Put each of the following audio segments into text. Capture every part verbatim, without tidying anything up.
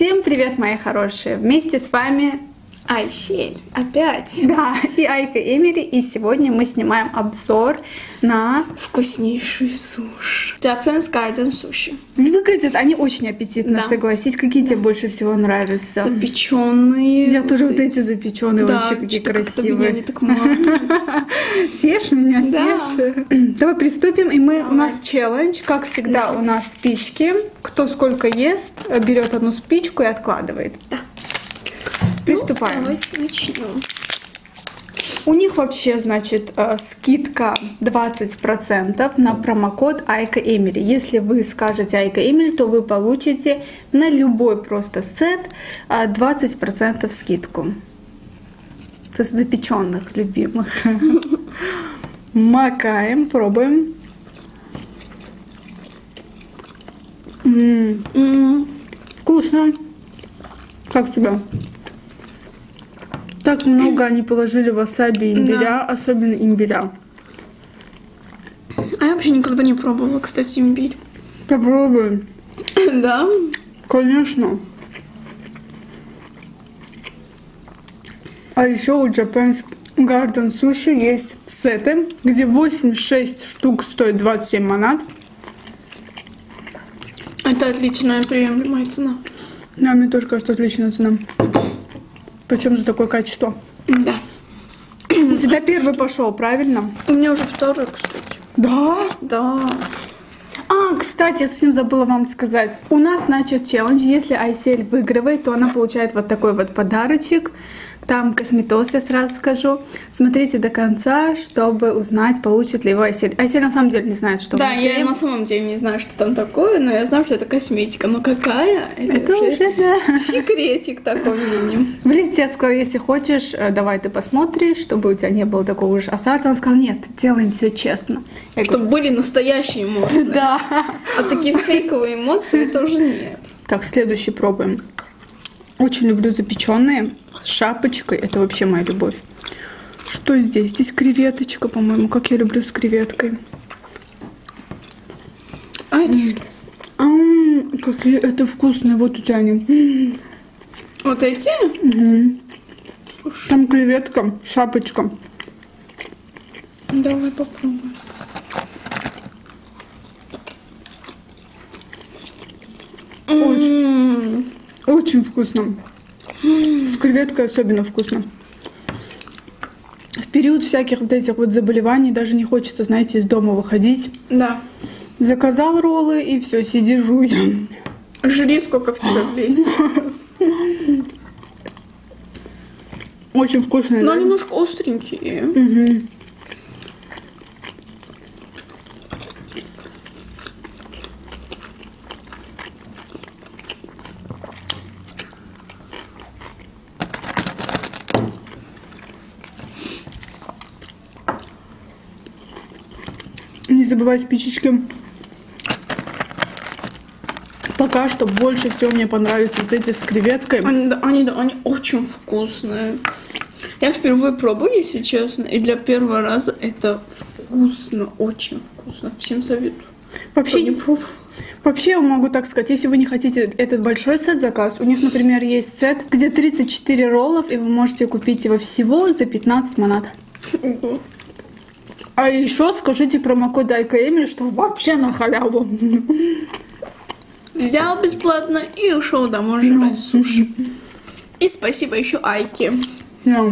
Всем привет, мои хорошие! Вместе с вами Айсель. Опять. Да, и Айка Эмили. И сегодня мы снимаем обзор на вкуснейший суши. Japanese Garden Sushi. Выглядят они очень аппетитно, да. Согласись. Какие да. тебе больше всего нравятся? Запеченные. Я вот тоже вот эти запеченные, да, вообще какие красивые. Меня не так мало. Съешь меня, съешь. Давай приступим. И мы, у нас челлендж. Как всегда, у нас спички. Кто сколько ест, берет одну спичку и откладывает. Да. Приступаем. Ну, давайте начнем. У них вообще, значит, скидка двадцать процентов на промокод Айка Эмили. Если вы скажете Айка Эмили, то вы получите на любой просто сет двадцать процентов скидку. То есть запеченных, любимых. Макаем, пробуем. М-м-м. Вкусно. Как тебе? Так много они положили васаби и имбиря, да. Особенно имбиря. А я вообще никогда не пробовала, кстати, имбирь. Попробуем. Да? Конечно. А еще у Japanese Garden Sushi есть сеты, где восемьдесят шесть штук стоит двадцать семь манат. Это отличная приемлемая цена. Да, мне тоже кажется, отличная цена. Причем за такое качество. Да. У тебя первый пошел, правильно? У меня уже второй, кстати. Да? Да. А, кстати, я совсем забыла вам сказать. У нас, значит, челлендж. Если Айсель выигрывает, то она получает вот такой вот подарочек. Там косметоз, я сразу скажу. Смотрите до конца, чтобы узнать, получит ли его Айсель. Айсель на самом деле не знает, что да, внутри. Я на самом деле не знаю, что там такое, но я знаю, что это косметика. Но какая? Это, это уже, уже да. секретик такой мини. В лифте я сказала, если хочешь, давай ты посмотришь, чтобы у тебя не было такого уж азарта. Он сказал, нет, делаем все честно. Я чтобы говорю, были настоящие эмоции. Да. А такие фейковые эмоции тоже нет. Так, следующий пробуем. Очень люблю запеченные с шапочкой. Это вообще моя любовь. Что здесь? Здесь креветочка, по-моему. Как я люблю с креветкой. А это что? А, какие это вкусные. Вот у тебя они. Вот эти? Угу. Там креветка, шапочка. Давай попробуем. Очень, очень вкусно. С креветкой особенно вкусно. В период всяких вот этих вот заболеваний даже не хочется, знаете, из дома выходить. Да. Заказал роллы и все, сиди, жуй. Жри, сколько в тебя влезет. Очень вкусные. Но да? немножко остренькие. Угу. Не забывай спичечки. Пока что больше всего мне понравились вот эти с креветкой. Они, да, они, да, они очень вкусные. Я впервые пробую, если честно. И для первого раза это вкусно, очень вкусно. Всем советую. Вообще, не пробую. Вообще, я могу так сказать, если вы не хотите этот большой сет заказ, у них, например, есть сет, где тридцать четыре роллов, и вы можете купить его всего за пятнадцать манат. Ого. А еще скажите промокод Айка Эмили, что вообще на халяву. Взял бесплатно и ушел домой жрать суши. И спасибо еще Айке. Да.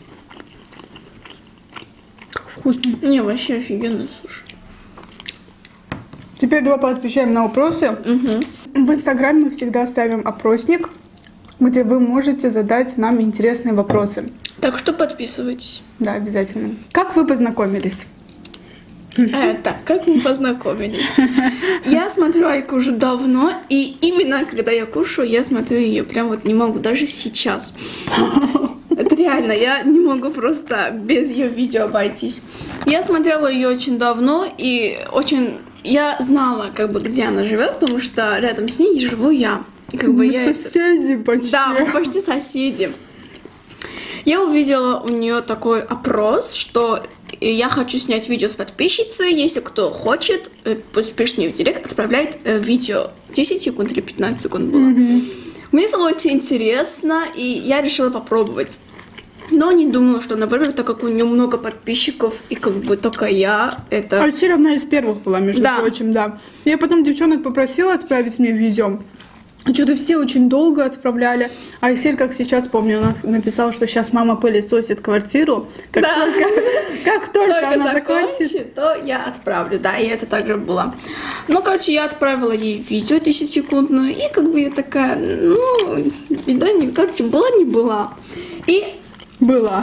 Как вкусно. Не, вообще офигенный суши. Теперь давай поотвечаем на вопросы. Угу. В Инстаграме мы всегда ставим опросник, где вы можете задать нам интересные вопросы. Так что подписывайтесь. Да, обязательно. Как вы познакомились? А, так, как мы познакомились? Я смотрю Айку уже давно, и именно когда я кушаю, я смотрю ее. Прям вот не могу, даже сейчас. Это реально, я не могу просто без ее видео обойтись. Я смотрела ее очень давно, и очень... Я знала, как бы, где она живет, потому что рядом с ней живу я. Как бы мы я соседи это... почти. Да, мы почти соседи. Я увидела у нее такой опрос, что я хочу снять видео с подписчицей. Если кто хочет, пусть пишет мне в директ, отправляет видео. десять секунд или пятнадцать секунд было. Mm-hmm. Мне стало очень интересно, и я решила попробовать. Но не думала, что, например, так как у нее много подписчиков, и как бы только я, это... Айсель одна из первых была, между Да. прочим, да. Я потом девчонок попросила отправить мне видео. Что-то все очень долго отправляли. А Айсель, как сейчас помню, у нас написала, что сейчас мама пылесосит квартиру. Как Да. только, как только Только она закончит, закончит. то я отправлю, да, и это также было. Ну, короче, я отправила ей видео десятисекундную, и как бы я такая, ну, беда не... Короче, была не была. И... Была.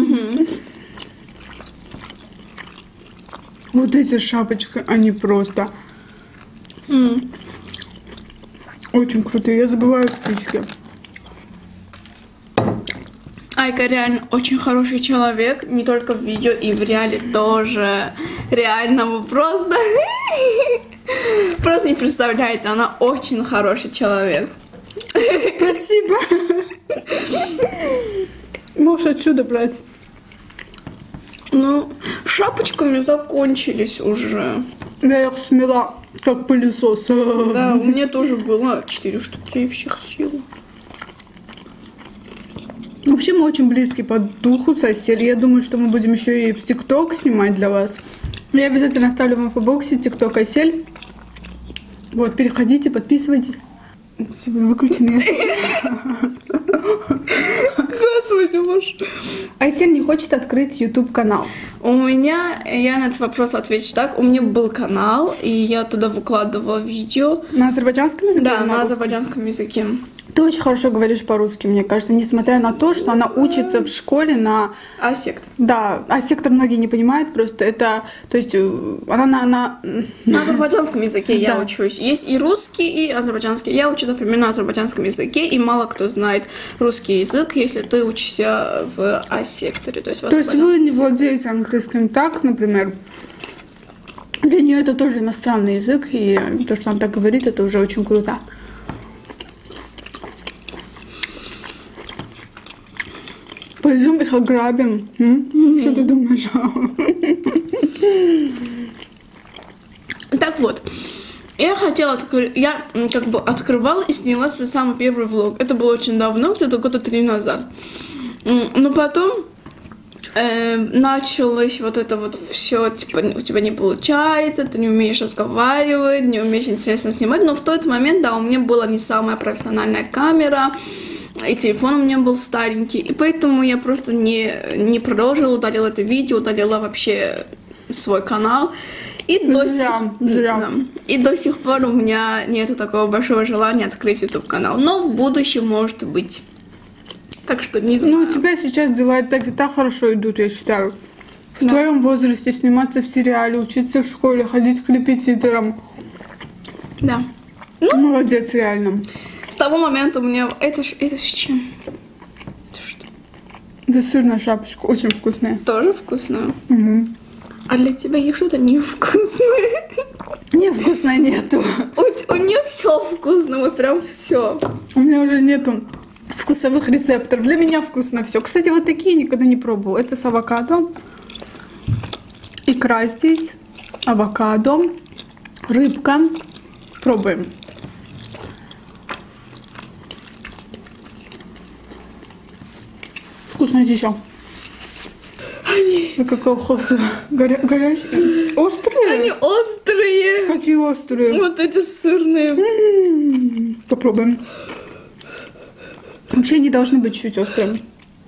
Вот эти шапочки, они просто м, очень крутые. Я забываю спички. Айка реально очень хороший человек, не только в видео, и в реале тоже. Реально, вы просто... Просто не представляете, она очень хороший человек. Спасибо. Можешь отсюда брать. Ну, шапочками закончились уже. Я их смела, как пылесос. Да, у меня тоже было четыре штуки, и всех сил. Вообще мы очень близки по духу с Айсель. Я думаю, что мы будем еще и в ТикТок снимать для вас. Я обязательно оставлю вам по боксе ТикТок Айсель. Вот, переходите, подписывайтесь. Выключенные. Господи, боже. Айсель не хочет открыть YouTube канал. У меня, я на этот вопрос отвечу так, у меня был канал, и я туда выкладывала видео. На азербайджанском языке? Да, или на русском? азербайджанском языке. Ты очень хорошо говоришь по-русски, мне кажется, несмотря на то, что она учится в школе на... А сектор? Да, а сектор многие не понимают, просто это... То есть э, она на... на... На азербайджанском языке я Да. учусь. Есть и русский, и азербайджанский. Я учу, например, на азербайджанском языке, и мало кто знает русский язык, если ты учишься в А-секторе. То есть, в То есть вы азербайджанском не языке. владеете английским так, например. Для нее это тоже иностранный язык, и то, что она так говорит, это уже очень круто. Пойдем их ограбим. М? Что ты думаешь? Так вот, я хотела, откры- я м, как бы открывала и сняла свой самый первый влог. Это было очень давно, где-то года три назад. М, Но потом э, началось вот это вот все, типа, у тебя не получается, ты не умеешь разговаривать, не умеешь интересно снимать. Но в тот момент, да, у меня была не самая профессиональная камера, и телефон у меня был старенький, и поэтому я просто не, не продолжила, удалила это видео, удалила вообще свой канал. И до, Зря, сих... зря. Да. И до сих пор у меня нет такого большого желания открыть YouTube-канал. Но в будущем может быть. Так что не знаю. Ну, у тебя сейчас дела и так и так хорошо идут, я считаю. В Да. твоем возрасте сниматься в сериале, учиться в школе, ходить к репетиторам. Да. Молодец, реально. С того момента у меня... Это, ж- это с чем? Это что? За сырная шапочка, очень вкусная. Тоже вкусно? Мгм. А для тебя есть что-то невкусное? Невкусной нету. У, т- у нее все вкусно, вот прям все. У меня уже нету вкусовых рецепторов. Для меня вкусно все. Кстати, вот такие никогда не пробовала. Это с авокадо. Икра здесь. Авокадо. Рыбка. Пробуем. Вкусно еще. Вы как колхозы. Горя... Горячие. Острые? Они острые. Какие острые. Вот эти сырные. М, Попробуем. Вообще они должны быть чуть острыми.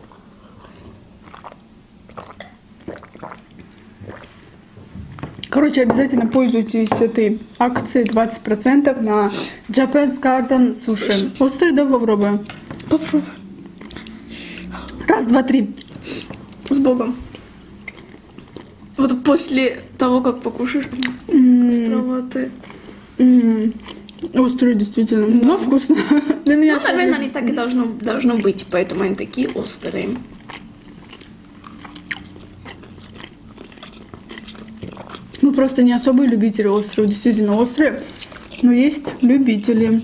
Короче, обязательно пользуйтесь этой акцией двадцать процентов на Japan's Garden Sushi. Острый, да, попробуем. Попробуй. Раз, два, три. С Богом. Вот после того, как покушаешь, М, островатые. м, Острые, действительно. Но вкусно. Для меня Ну, всё наверное, же- они так и должно, должно быть, поэтому они такие острые. Мы просто не особые любители острых. Действительно острые. Но есть любители.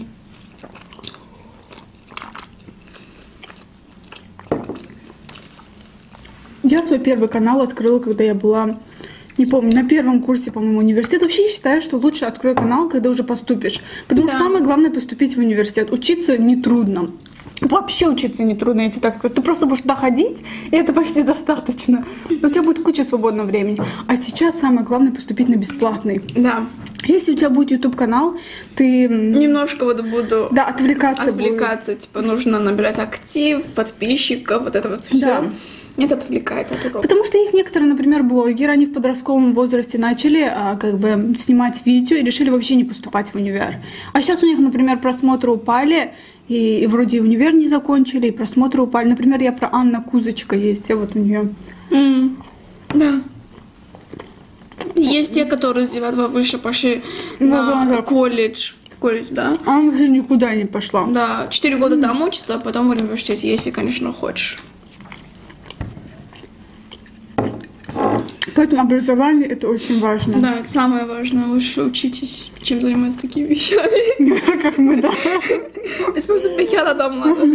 Я свой первый канал открыла, когда я была не помню, на первом курсе, по-моему, университета. Вообще я считаю, что лучше открой канал, когда уже поступишь. Потому Да. что самое главное поступить в университет. Учиться нетрудно. Вообще учиться нетрудно, я тебе так скажу. Ты просто будешь туда ходить, и это почти достаточно. У тебя будет куча свободного времени. А сейчас самое главное поступить на бесплатный. Да. Если у тебя будет YouTube-канал, ты... м, Немножко вот буду Да, отвлекаться будет. отвлекаться. Типа нужно набирать актив, подписчиков, вот это вот все. Да. Это отвлекает от урока. Потому что есть некоторые, например, блогеры, они в подростковом возрасте начали а, как бы снимать видео и решили вообще не поступать в универ. А сейчас у них, например, просмотры упали, и, и вроде и универ не закончили, и просмотры упали. Например, я про Анна Кузочка есть, я вот у нее. М, Да. Есть те, которые с девятого выше пошли Ну, на да, да. колледж. В колледж, да? А она уже никуда не пошла. Да, четыре года там учатся, а потом в университете, если, конечно, хочешь. Поэтому образование это очень важно. Да, это самое важное. Лучше учитесь, чем заниматься такими вещами. Как мы, да. Без просто пихера там надо.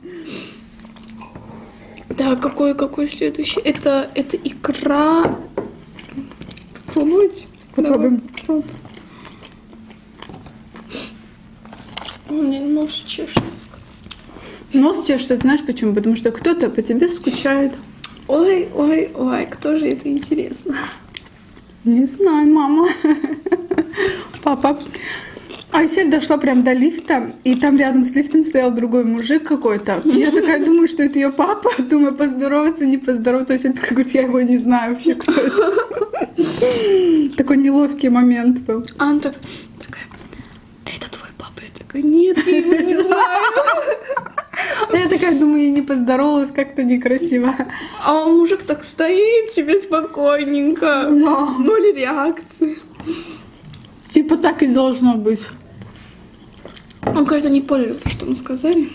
Да, какой, какой следующий? Это, это икра. Попробуйте. Попробуем. Давай. У меня нос чешется. Нос чешется, знаешь почему? Потому что кто-то по тебе скучает. Ой, ой, ой, кто же это, интересно? Не знаю, мама. Папа. Айсель дошла прям до лифта, и там рядом с лифтом стоял другой мужик какой-то. И я такая думаю, что это ее папа. Думаю, поздороваться, не поздороваться. Айсель такая говорит, я его не знаю вообще, кто это. Такой неловкий момент был. А она так, такая, это твой папа? Я такая, нет, я его не знаю. Я такая думаю, я не поздоровалась, как-то некрасиво. А мужик так стоит себе спокойненько. Да. Ноль реакции. Типа так и должно быть. Он, кажется, не понял то, что мы сказали.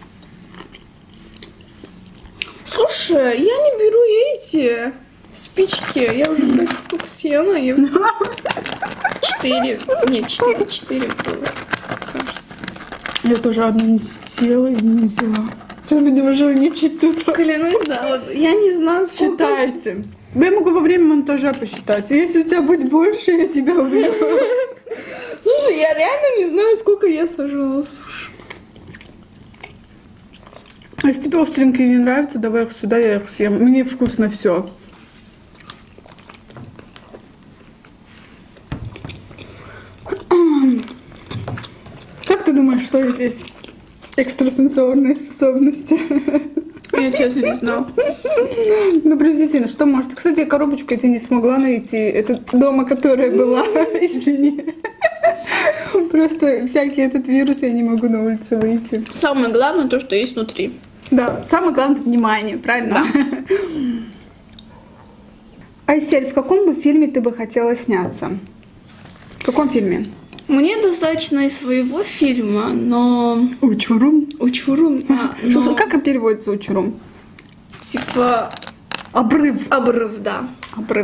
Слушай, я не беру эти спички. Я уже пять штук съела. Я... Четыре. Нет, четыре, четыре было, кажется. Я тоже одну не съела и не взяла. Сейчас будем уже не читать. Клянусь, да, вот я не знаю, сколько... Считайте. Я могу во время монтажа посчитать. Если у тебя будет больше, я тебя убью. Слушай, я реально не знаю, сколько я сожрала суши. А если тебе остренькие не нравятся, давай их сюда, я их съем. Мне вкусно все. Как ты думаешь, что здесь? Экстрасенсорные способности. Я честно не знала. Ну, приблизительно, что может? Кстати, коробочку я тебе не смогла найти. Это дома, которая была. Извини. Просто всякий этот вирус, я не могу на улицу выйти. Самое главное то, что есть внутри. Да, самое главное — внимание, правильно? Айсель, в каком бы фильме ты бы хотела сняться? В каком фильме? Мне достаточно и своего фильма, но... Учурум. Учурум. А, Слушай, но... как переводится учурум? Типа... Обрыв. Обрыв, да. Обрыв.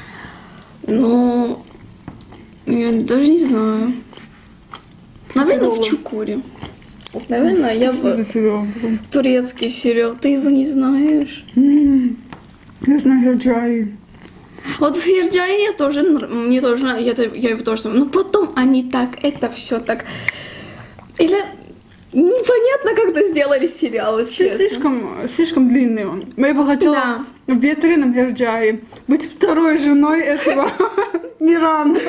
Но... Я даже не знаю. Наверное, в Какого? Чукуре. Наверное, я Что за бы... сериал? Турецкий сериал. Ты его не знаешь? М, Я знаю Herjai. Вот в Херджае я тоже... нр- Мне тоже... нрав- Я, то- я его тоже... знаю. Но потом они так... Это все так... Или... Непонятно, как это сделали сериал, вот честно. Слишком, слишком длинный он. Я бы хотела Да. в ветреном Herjai быть второй женой этого Мирана.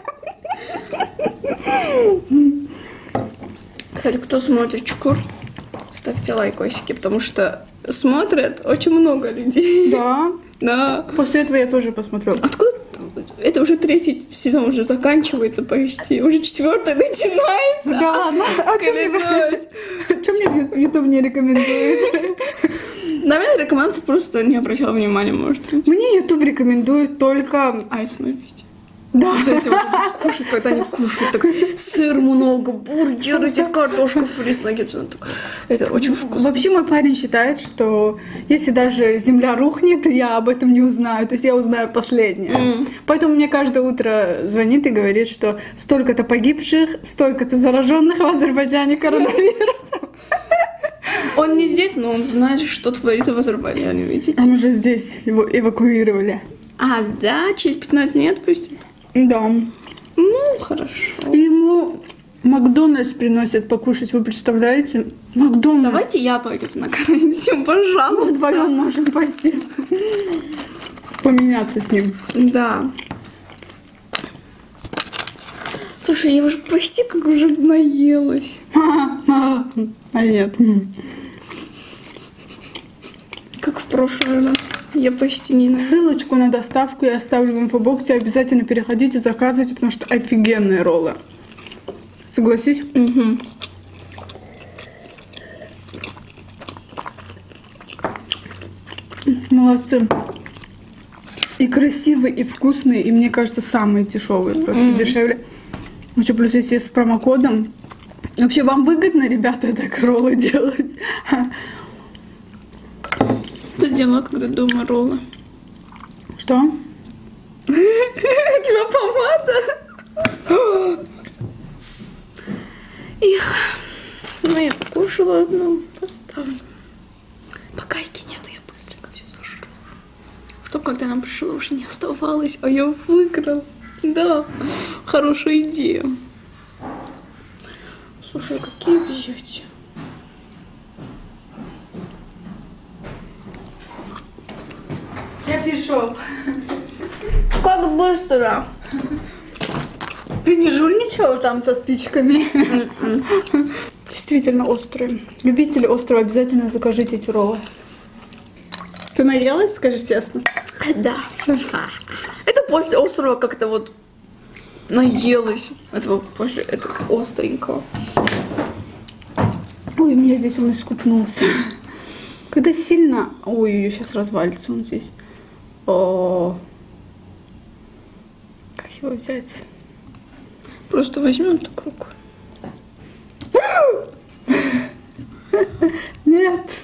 Кстати, кто смотрит Чукур, ставьте лайкосики, потому что смотрят очень много людей. Да. Да. После этого я тоже посмотрю. Откуда? Это уже третий сезон уже заканчивается почти. Уже четвертый начинается. Да, ну, а что мне, Клянусь. чё мне YouTube не рекомендует? Наверное, рекомендация просто не обращала внимания, может быть. Мне YouTube рекомендует только... Ай, смотрите. Да. Вот эти вот эти кушать, когда они кушают, так сыр много, бургеры, здесь картошка фри с наггетсами. Это очень вкусно. Вообще мой парень считает, что если даже земля рухнет, я об этом не узнаю. То есть я узнаю последнее. Mm. Поэтому мне каждое утро звонит и говорит, что столько-то погибших, столько-то зараженных в Азербайджане коронавирусом. Он не здесь, но он знает, что творится в Азербайджане, видите? Он уже здесь его эвакуировали. А, да? Через пятнадцать дней отпустят? Да. Ну, хорошо. Ему Макдональдс приносят покушать, вы представляете? Макдональдс. Давайте я пойду на карантин, пожалуйста. Вдвоем можем пойти. Поменяться с ним. Да. Слушай, я уже почти как уже наелась. А нет. Как в прошлый раз. Я почти не наелась. Ссылочку на доставку я оставлю в инфобоксе. Обязательно переходите, заказывайте, потому что офигенные роллы. Согласись? Угу. Молодцы. И красивые, и вкусные, и мне кажется, самые дешевые, просто mm-hmm. дешевле. Еще плюс если с промокодом. Вообще, вам выгодно, ребята, так роллы делать? Ты делала, когда дома роллы? Что? У тебя помада? Их. Ну, я покушала одну, поставлю. Пока идти нету, я быстренько все сожру. Чтоб когда нам пришло, уже не оставалось, а я выиграл. Да, хорошая идея. Слушай, а какие взять? Я пришел. Как быстро? Ты не жульничала там со спичками? Действительно острые. Любители острого, обязательно закажите эти роллы. Ты наелась, скажи честно? Да. Это после острого как-то вот наелась. Этого после этого остренького. Ой, у меня здесь он искупнулся. Когда сильно... Ой, сейчас развалится он здесь. О, как его взять? Просто возьмем так рукой. Нет.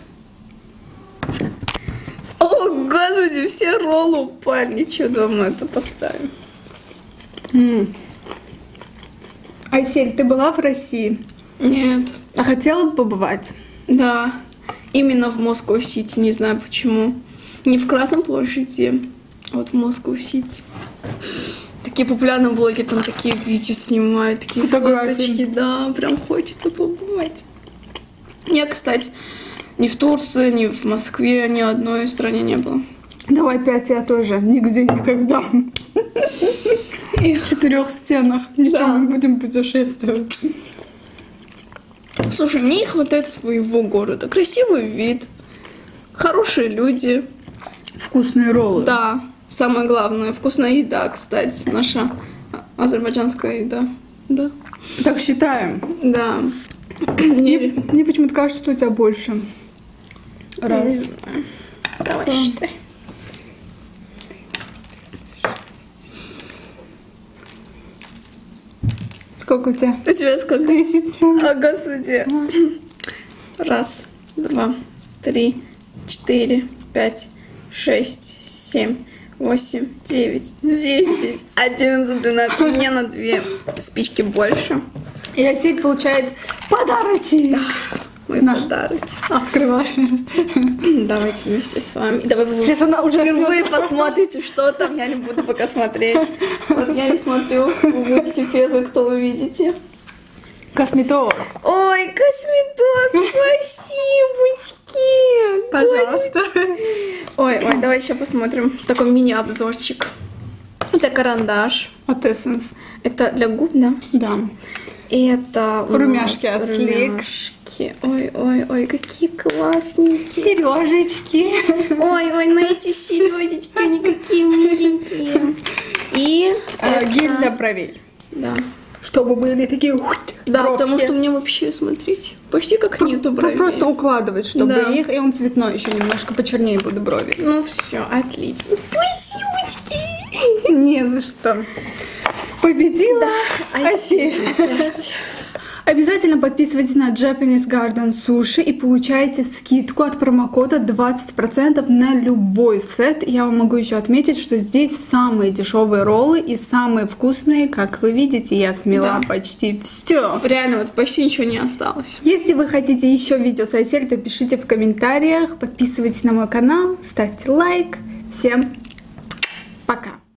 О, господи, все роллы упали. Ничего, дома это поставим. М. Айсель, ты была в России? Нет. А хотела бы побывать? Да. Именно в Москва-Сити, не знаю почему. Не в Красной площади, а вот в Москва-Сити. Такие популярные блоги, там такие видео снимают, такие Фотографии. фоточки. Да, прям хочется побывать. Я, кстати, ни в Турции, ни в Москве, ни одной стране не была. Давай пять, я тоже. Нигде никогда. И в четырех стенах. Ничего, Да. мы будем путешествовать. Слушай, мне не хватает своего города. Красивый вид, хорошие люди. Вкусные роллы. Да, самое главное, вкусная еда, кстати, наша азербайджанская еда. Да. Так считаем. Да. Мне, Не... мне почему-то кажется, что у тебя больше. Раз. Не знаю. Давай считай. Сколько у тебя? У тебя сколько? Десять. О, господи. Раз, два, три, четыре, пять, шесть, семь, восемь, девять, десять, одиннадцать, двенадцать. Мне на две спички больше. И Айсель получает подарочек. Мой На. подарочек. Открывай. Давайте вместе с вами. Давай вы Сейчас она уже впервые ждёт. посмотрите, что там. Я не буду пока смотреть. Вот я не смотрю. Вы будете первые, кто увидите. Косметоз. Ой, косметоз, спасибочки. Пожалуйста. Ой, ой, давай еще посмотрим. Такой мини-обзорчик. Это карандаш. От Essence. Это для губ, да? Да. И это у Румяшки нас от Sleek. румяшки. Ой, ой, ой, какие классненькие. Сережечки. Ой, ой, на эти сережечки, они какие миленькие. И Э, Гель это- для бровей. Да. Чтобы были такие... Да, бровки. потому что мне вообще, смотрите, почти как нету Про- бровей. Просто укладывать, чтобы Да. их... И он цветной еще немножко, почернее будут брови. Ну все, отлично. Спасибочки. Не за что. Победила Айсель. Обязательно подписывайтесь на Japanese Garden Sushi и получайте скидку от промокода двадцать процентов на любой сет. Я вам могу еще отметить, что здесь самые дешевые роллы и самые вкусные, как вы видите. Я смела Да. почти все. Реально, вот почти ничего не осталось. Если вы хотите еще видео с Айсель, то пишите в комментариях, подписывайтесь на мой канал, ставьте лайк. Всем